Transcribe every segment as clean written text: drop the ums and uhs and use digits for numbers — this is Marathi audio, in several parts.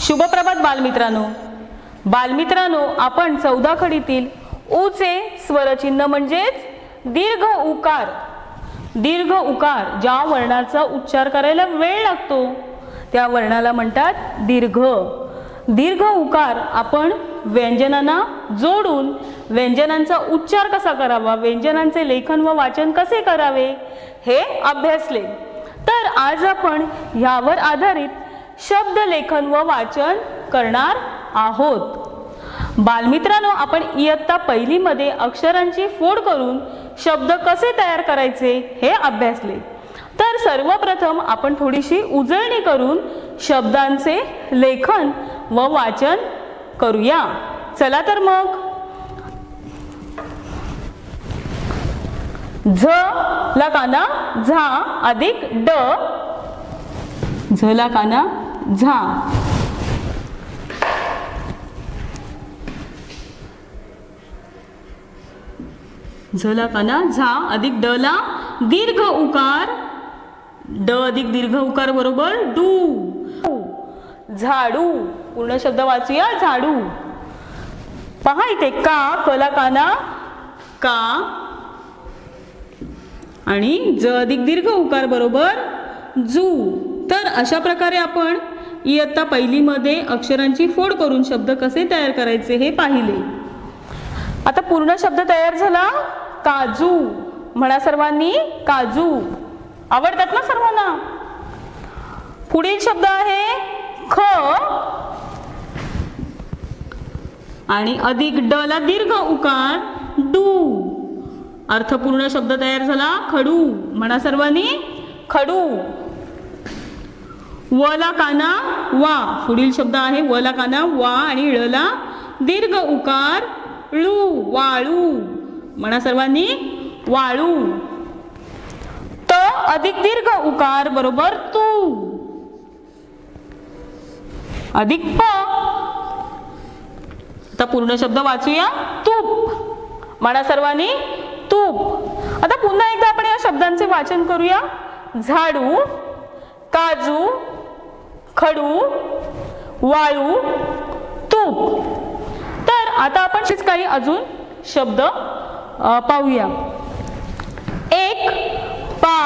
शुभप्रभात बालमित्रांनो. बालमित्रांनो, आपण 14 खडीतील ऊचे स्वरचिन्ह म्हणजेच दीर्घ उकार, दीर्घ उकार ज्या वर्णाचा उच्चार करायला वेळ लागतो त्या वर्णाला म्हणतात दीर्घ. दीर्घ उकार आपण व्यंजनांना जोडून व्यंजनांचा उच्चार कसा करावा, व्यंजनांचे लेखन व वाचन कसे करावे हे अभ्यासले. तर आज आपण यावर आधारित शब्द लेखन व वाचन करणार आहोत. बालमित्रांनो, आपण इयत्ता पहिली मध्ये अक्षरांची फोड करून शब्द कसे तयार करायचे हे अभ्यासले. तर सर्वप्रथम आपण थोडीशी उजळणी करून शब्दांचे लेखन व वाचन करूया. चला तर मग. झ ला काना झा अधिक ड, झ ला काना झा. झ ला काना झा अधिक ड ला दीर्घ उकार, ड अधिक दीर्घ उकार बरोबर डू. झाडू. पूर्ण शब्द वाचूया. झाडू. पहा इथे का, कला काना का आणि ज अधिक दीर्घ उकार बरोबर जू. तर अशा प्रकारे आपण इयत्ता पहिली मध्ये अक्षरांची फोड करून शब्द कसे तयार करायचे हे पाहिले. आता पूर्ण शब्द तयार झाला. काजू. म्हणा सर्वांनी काजू. आवडतात ना सर्वांना. पुढील शब्द आहे ख आणि अधिक ड ला दीर्घ उकार डू. अर्थपूर्ण शब्द तयार झाला. खडू. म्हणा सर्वांनी खडू. व ला काना वा. पुढील शब्द आहे व ला काना वा आणि ळ ला दीर्घ उकार ळू. वाळू. म्हणा सर्वांनी वाळू. त अधिक दीर्घ उकार बरोबर तू. अधिक प. आता पूर्ण शब्द वाचूया. तूप. म्हणा सर्वांनी तूप. आता पुन्हा एकदा आपण या शब्दांचे वाचन करूया. झाडू, काजू, खडू, वाळू, तूप. तर आता आपण काही अजून शब्द पाहूया. एक पा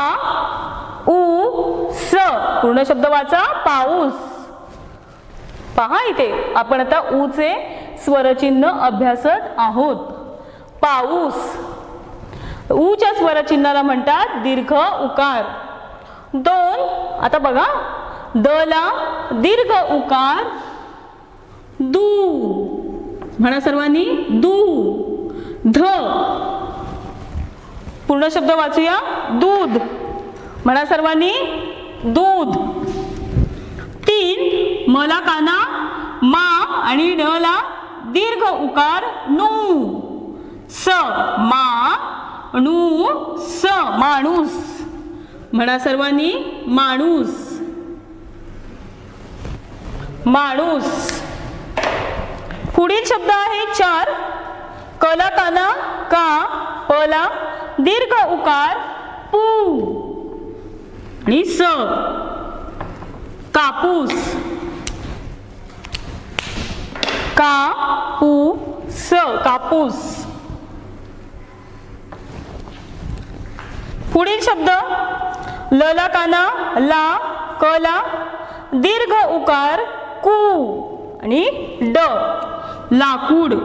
उ स. पूर्ण शब्द वाचा. पाऊस. पहा इथे आपण आता ऊचे स्वरचिन्ह अभ्यासत आहोत. पाऊस. ऊच्या स्वरचिन्हाला म्हणतात दीर्घ उकार. दोन. आता बघा, द ला दीर्घ उकार दू. म्हणा सर्वांनी दू. ध. पूर्ण शब्द वाचूया. दूध. म्हणा सर्वांनी दूध. तीन. मला काना मा आणि ड ला दीर्घ उकार नू. स. मा णू स. माणूस. म्हणा सर्वांनी माणूस. माणूस. पुढील शब्द आहे चार. कला काना का, पला दीर्घ उकार पू आणि स. कापूस. का पू स. कापूस. पुढील शब्द लला काना ला, कला दीर्घ उकार कू आणि ड. लाकूड.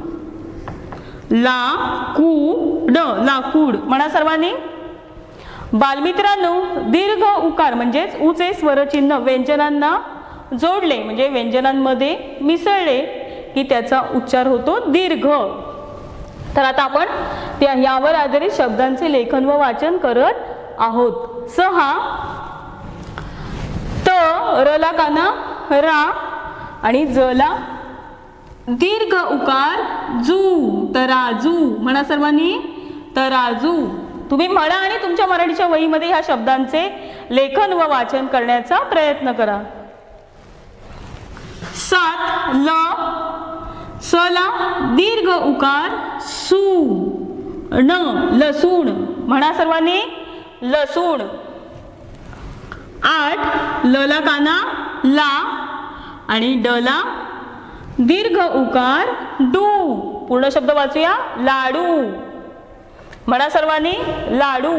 लाकूड. लाकूड. म्हणा सर्वांनी. बालमित्रांनो, दीर्घ उकार म्हणजेच ऊचे स्वरचिन्ह व्यंजनांना जोडले म्हणजे व्यंजनांमध्ये मिसळले की त्याचा उच्चार होतो दीर्घ. तर आता आपण यावर आधारित शब्दांचे लेखन व वाचन करत आहोत. सहा. त र ला काना रा आणि ज ला दीर्घ उकार जू. तराजू. म्हणा सर्वांनी तराजू. तुम्ही म्हणा आणि तुमच्या मराठीच्या वहीमध्ये ह्या शब्दांचे लेखन व वाचन करण्याचा प्रयत्न करा. सात. ल स ला दीर्घ उकार सू. न. लसूण. म्हणा सर्वांनी लसूण. आठ. ल ला काना ला आणि ड ला दीर्घ उकार डू. पूर्ण शब्द वाचूया. लाडू. म्हणा सर्वांनी लाडू.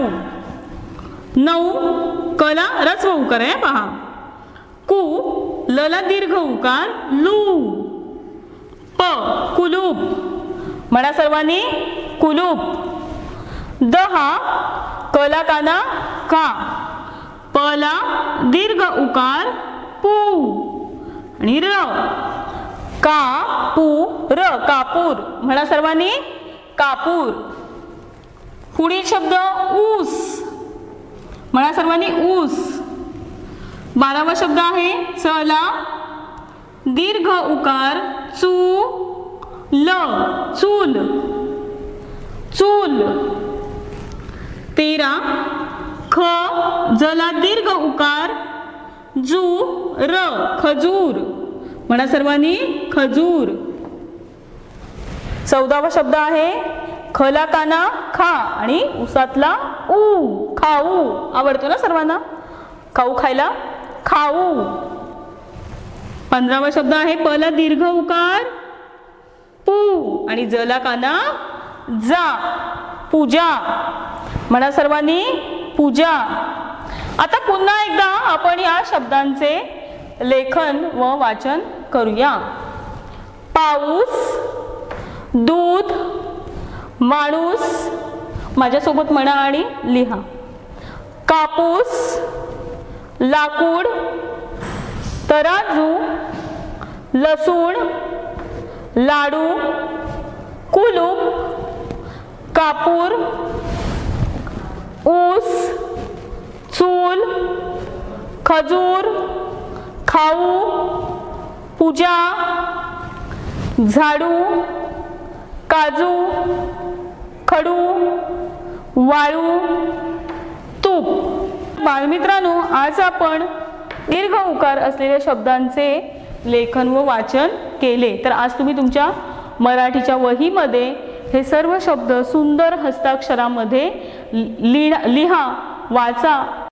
9 क ला ऱ्हस्व उकार आहे पहा. कु ल ला दीर्घ उकार लू. प कुलूप. म्हणा सर्वांनी कुलूप. 10 क ला काना का. प ला दीर्घ उकार पू. आणि र का पू र कापूर. म्हणा सर्वांनी कापूर. पुढील शब्द ऊस. म्हणा सर्वांनी ऊस. 12वा शब्द आहे च ला दीर्घ उकार चू ल. चूल. चूल. 13 ख ज ला दीर्घ उकार जू र खजूर. म्हणा सर्वांनी खजूर. 14वा शब्द आहे ख ला काना खा आणि उसातला ऊ. खाऊ. आवडतो ना सर्वांना खाऊ खायला. खाऊ. 15वा शब्द आहे प ला दीर्घ उकार पू आणि ज ला काना जा. पूजा. म्हणा सर्वांनी पूजा. आता पुन्हा एकदा आपण या शब्दांचे लेखन व वाचन करूया. पाऊस, दूध, माणूस. माझ्यासोबत म्हणा आणि लिहा. कापूस, लाकूड, तराजू, लसूण, लाडू, कुलूप, कापूर, ऊस, चूल, खजूर, खाऊ, पूजा, झाडू, काजू, खडू, वाळू, तूप. बालमित्रांनो, आज आपण दीर्घ उकार असलेल्या शब्दांचे लेखन व वाचन केले. तर आज तुम्ही तुमच्या मराठीच्या वहीमध्ये हे सर्व शब्द सुंदर हस्ताक्षरामध्ये लिहा, वाचा